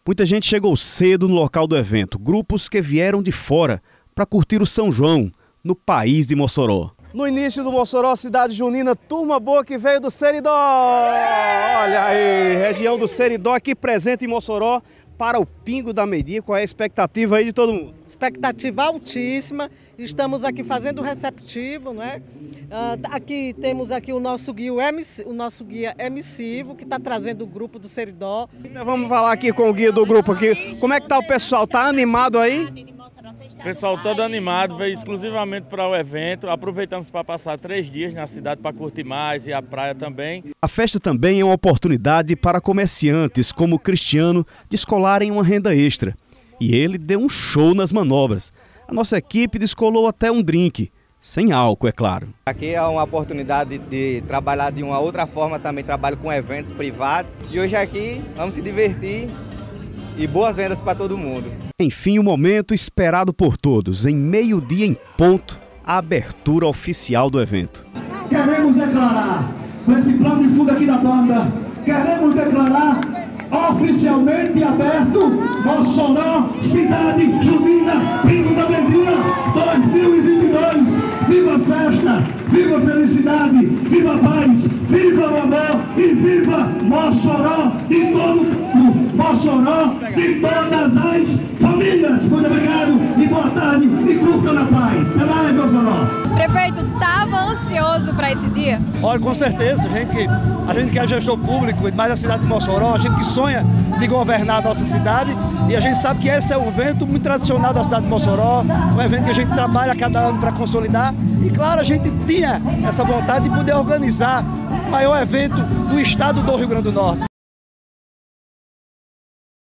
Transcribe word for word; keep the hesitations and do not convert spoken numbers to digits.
Muita gente chegou cedo no local do evento, grupos que vieram de fora para curtir o São João, no país de Mossoró. No início do Mossoró, cidade junina, turma boa que veio do Seridó. Olha aí, região do Seridó aqui presente em Mossoró para o Pingo da Meio-Dia. Qual é a expectativa aí de todo mundo? Expectativa altíssima. Estamos aqui fazendo o receptivo, não é? Uh, aqui temos aqui o nosso guia, o nosso guia emissivo, que está trazendo o grupo do Seridó. Então vamos falar aqui com o guia do grupo aqui. Como é que tá o pessoal? Tá animado aí? O pessoal todo animado, veio exclusivamente para o evento. Aproveitamos para passar três dias na cidade para curtir mais e a praia também. A festa também é uma oportunidade para comerciantes como o Cristiano descolarem uma renda extra. E ele deu um show nas manobras. A nossa equipe descolou até um drink, sem álcool, é claro. Aqui é uma oportunidade de trabalhar de uma outra forma, também trabalho com eventos privados. E hoje aqui vamos se divertir e boas vendas para todo mundo. Enfim, o momento esperado por todos, em meio-dia em ponto, a abertura oficial do evento. Queremos declarar, com esse plano de fundo aqui da banda, queremos declarar oficialmente aberto Mossoró, cidade junina, Pingo da Meio-Dia dois mil e vinte e dois. Viva a festa, viva a felicidade, viva a paz, viva o amor e viva Mossoró e todo mundo, Mossoró e todas as famílias. Muito obrigado e boa tarde e curta na paz. Até mais, Mossoró. Prefeito, estava ansioso para esse dia? Olha, com certeza, a gente, a gente que é gestor público, mais a cidade de Mossoró, a gente que sonha de governar a nossa cidade, e a gente sabe que esse é um evento muito tradicional da cidade de Mossoró, um evento que a gente trabalha cada ano para consolidar, e claro, a gente tinha essa vontade de poder organizar o maior evento do estado do Rio Grande do Norte.